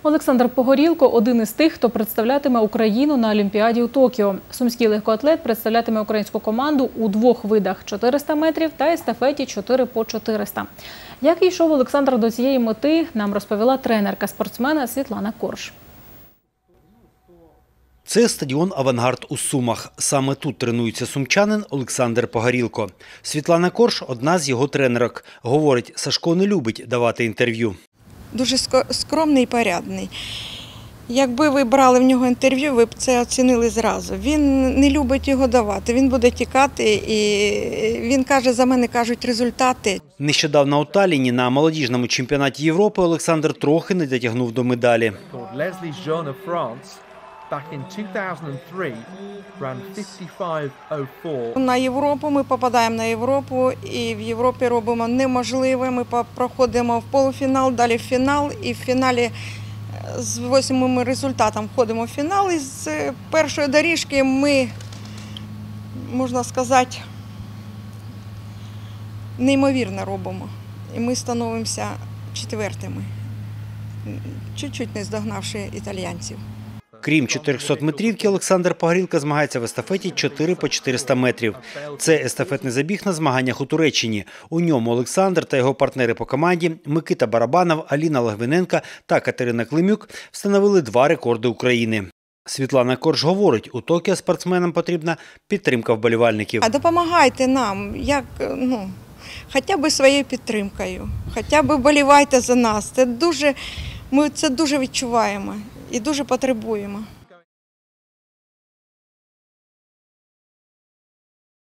Олександр Погорілко – один із тих, хто представлятиме Україну на Олімпіаді у Токіо. Сумський легкоатлет представлятиме українську команду у двох видах – 400 метрів та естафеті 4 по 400. Як йшов Олександр до цієї мети, нам розповіла тренерка спортсмена Світлана Корж. Це стадіон «Авангард» у Сумах. Саме тут тренується сумчанин Олександр Погорілко. Світлана Корж – одна з його тренерок. Говорить, Сашко не любить давати інтерв'ю. Дуже скромний і порядний. Якби ви брали в нього інтерв'ю, ви б це оцінили зразу. Він не любить його давати, він буде тікати і він каже, за мене кажуть результати. Нещодавно у Талліні на молодіжному чемпіонаті Європи Олександр трохи не дотягнув до медалі. На Європу ми попадаємо на Європу і в Європі робимо неможливе. Ми проходимо в полуфінал, далі в фінал і в фіналі з 8 результатом входимо в фінал. І з першої доріжки ми, можна сказати, неймовірно робимо. І ми становимося четвертими, чуть-чуть не здогнавши італійців. Крім 400-метрівки, Олександр Погорілко змагається в естафеті 4 по 400 метрів. Це естафетний забіг на змаганнях у Туреччині. У ньому Олександр та його партнери по команді Микита Барабанов, Аліна Логвиненко та Катерина Климюк встановили 2 рекорди України. Світлана Корж говорить, у Токіо спортсменам потрібна підтримка вболівальників. А допомагайте нам, хоча б своєю підтримкою, хоча б вболівайте за нас. Ми це дуже відчуваємо і дуже потребуємо.